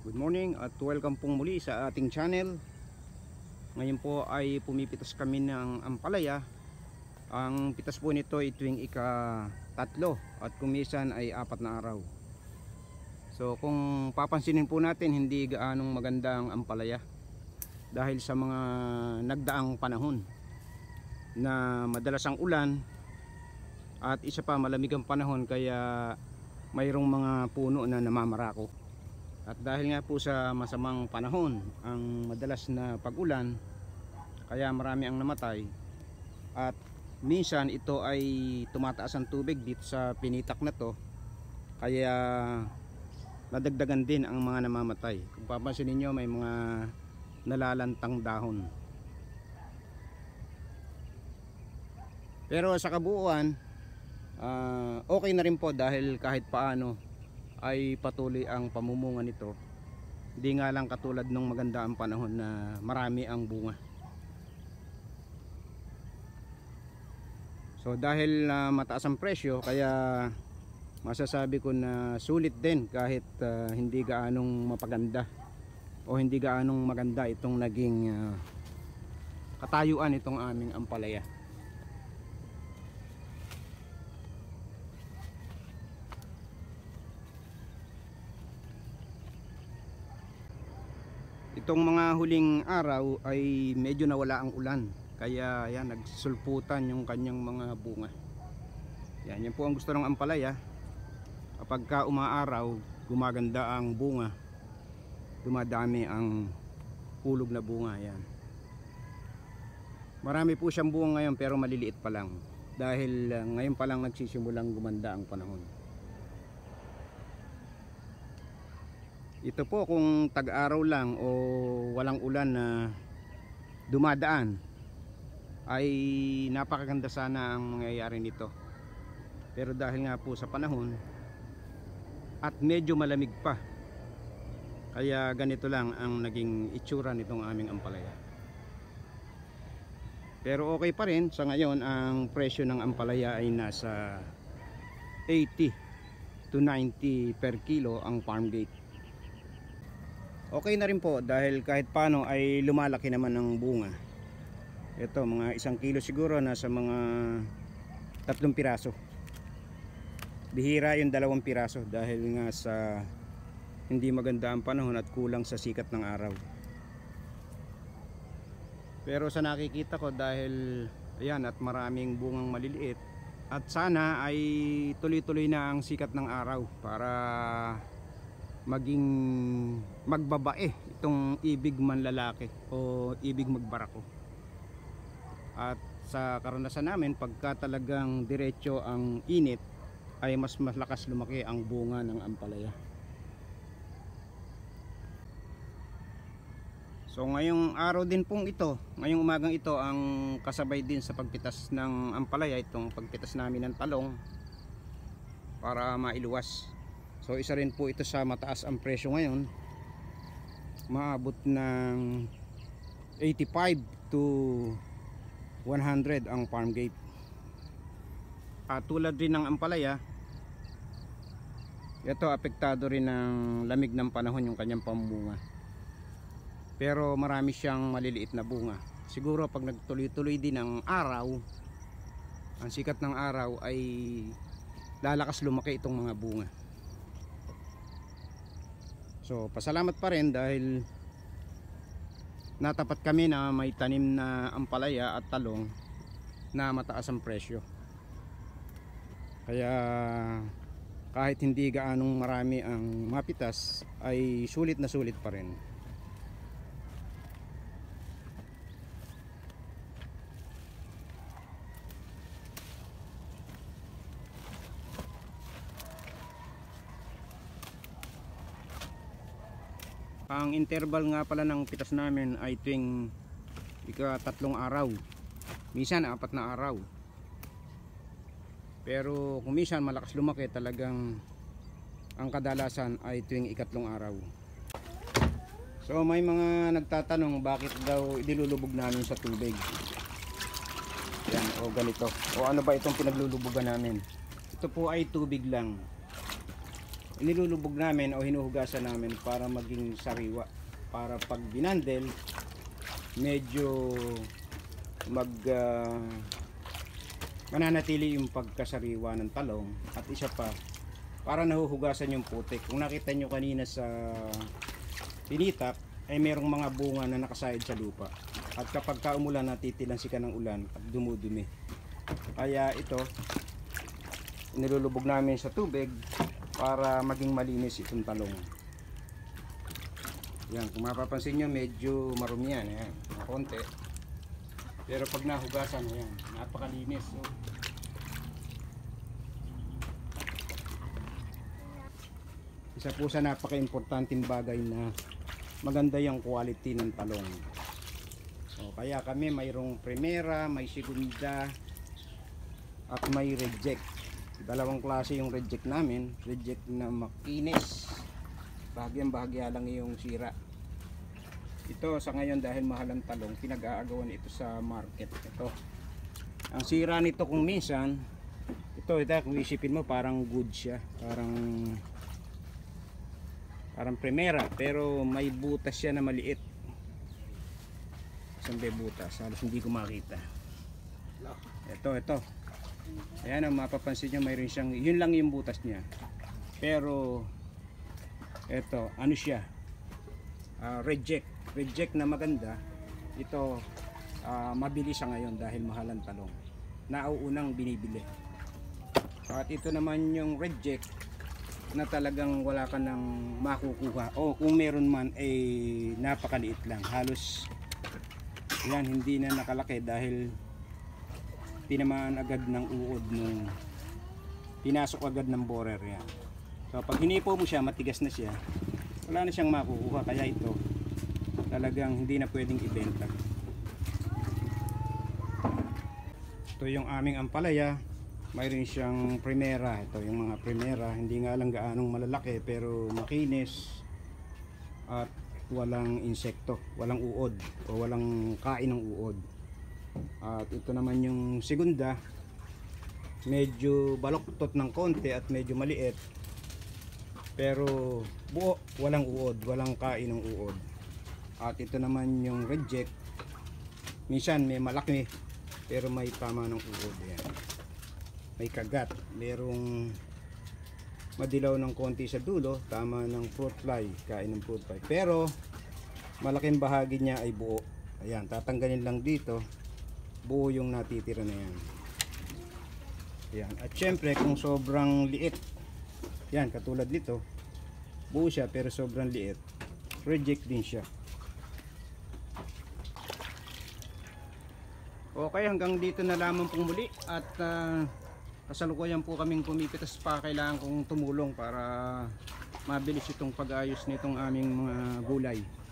Good morning at welcome pong muli sa ating channel. Ngayon po ay pumipitas kami ng ampalaya. Ang pitas po nito ay tuwing ika-3 at kumisan ay 4 na araw. So kung papansinin po natin, hindi gaanong maganda ang ampalaya dahil sa mga nagdaang panahon na madalas ang ulan at isa pa malamig ang panahon, kaya mayroong mga puno na namamarako. At dahil nga po sa masamang panahon, ang madalas na pag-ulan, kaya marami ang namatay. At minsan ito ay tumataas ang tubig dito sa pinitak na to, kaya nadagdagan din ang mga namamatay. Kung papansin niyo, may mga nalalantang dahon. Pero sa kabuuan, okay na rin po dahil kahit paano ay patuloy ang pamumunga nito. Hindi nga lang katulad nung maganda ang panahon na marami ang bunga. So dahil mataas ang presyo, kaya masasabi ko na sulit din kahit hindi gaanong mapaganda o hindi gaanong maganda itong naging katayuan itong aming ampalaya. Itong mga huling araw ay medyo nawala ang ulan, kaya yan, nagsulputan yung kanyang mga bunga. Yan po ang gusto ng ampalaya. Kapag ka umaaraw, gumaganda ang bunga, dumadami ang hulog na bunga. Yan. Marami po siyang bunga ngayon pero maliliit pa lang, dahil ngayon pa lang nagsisimulang gumanda ang panahon. Ito po kung tag-araw lang o walang ulan na dumadaan, ay napakaganda sana ang mangyayari nito. Pero dahil nga po sa panahon at medyo malamig pa, kaya ganito lang ang naging itsura nitong aming ampalaya. Pero okay pa rin sa ngayon. Ang presyo ng ampalaya ay nasa 80 to 90 per kilo ang farm gate. Okay na rin po dahil kahit paano ay lumalaki naman ang bunga. Ito, mga 1 kilo siguro, nasa mga 3 piraso. Bihira yung 2 piraso dahil nga sa hindi maganda ang panahon at kulang sa sikat ng araw. Pero sa nakikita ko, dahil ayan, at maraming bungang maliliit, at sana ay tuloy-tuloy na ang sikat ng araw para maging magbabae itong ibig manlalaki o ibig magbarako. At sa karanasan namin, pagka talagang diretso ang init, ay mas malakas lumaki ang bunga ng ampalaya. So ngayong araw din pong ito, ngayong umagang ito, ang kasabay din sa pagpitas ng ampalaya, itong pagpitas namin ng talong para mailuwas. So isa rin po ito sa mataas ang presyo ngayon. Maabot ng 85 to 100 ang farm gate. At tulad rin ng ampalaya, ito apektado rin ng lamig ng panahon yung kanyang pamunga. Pero marami siyang maliliit na bunga. Siguro pag nagtuloy-tuloy din ang araw, ang sikat ng araw, ay lalakas lumaki itong mga bunga. So pasalamat pa rin dahil natapat kami na may tanim na ampalaya at talong na mataas ang presyo. Kaya kahit hindi gaanong marami ang mapitas, ay sulit na sulit pa rin. Ang interval nga pala ng pitas namin ay tuwing ika-3 araw, minsan 4 na araw. Pero kung minsan malakas lumaki, talagang ang kadalasan ay tuwing ika-3 araw. So may mga nagtatanong bakit daw idilulubog namin sa tubig. Yan, o ganito. O ano ba itong pinaglulubugan namin? Ito po ay tubig lang. inilulubog namin o hinuhugasan namin para maging sariwa, para pag binandel medyo mananatili yung pagkasariwa ng talong. At isa pa, para nahuhugasan yung putik. Kung nakita nyo kanina sa pinitak ay merong mga bunga na nakasayad sa lupa, at kapag kaumulan natitilansikan ng ulan at dumudumi. Kaya ito nilulubog namin sa tubig para maging malinis itong talong. Yan, kung mapapansin nyo medyo marumi yan, yan, konti. Pero pag nahugasan, ayan, napakalinis. So, isa po sa napaka-importanting bagay na maganda yung quality ng talong. So, kaya kami mayroong primera, may segunda, at may reject. Dalawang klase yung reject namin. Reject na makinis, bahagyang-bahagya lang yung sira. Ito sa ngayon dahil mahal ang talong, pinag-aagawan ito sa market. Ito, ang sira nito kung minsan, ito kung isipin mo parang good siya, parang primera, pero may butas siya na maliit. Saan ba butas? Halos hindi ko makita. Ito. Ayan, ang mapapansin nyo, mayroon siyang, yun lang yung butas niya. Pero ito, ano siya? Reject na maganda. Ito mabili siya ngayon dahil mahal ang talong. Nauunang binibili. At ito naman yung reject na talagang wala ka nang makukuha, o kung meron man ay napakaliit lang. Halos yan, hindi na nakalaki dahil tinamaan agad ng uod nung pinasok agad ng borer yan. So pag hinipo mo siya, matigas na siya, wala na siyang makukuha. Kaya ito talagang hindi na pwedeng ibenta. Ito yung aming ampalaya, mayroon siyang primera. Ito yung mga primera, hindi nga lang gaanong malalaki pero makinis at walang insekto, walang uod o walang kain ng uod. At ito naman yung segunda, medyo baloktot ng konti at medyo maliit, pero buo, walang uod, walang kain ng uod. At ito naman yung reject, minsan may malaki pero may tama ng uod. Yan, may kagat, merong madilaw ng konti sa dulo, tama ng fruit fly, kain ng fruit fly, pero malaking bahagi niya ay buo. Ayan, tatanggalin lang dito, buo yung natitira na yan. Ayan. At syempre kung sobrang liit, yan katulad nito, buo siya pero sobrang liit, reject din siya. Okay, hanggang dito na lamang pong muli. At kasalukuyan po kaming pumipitas pa. Kailangan kong tumulong para mabilis itong pag-ayos nitong aming mga gulay.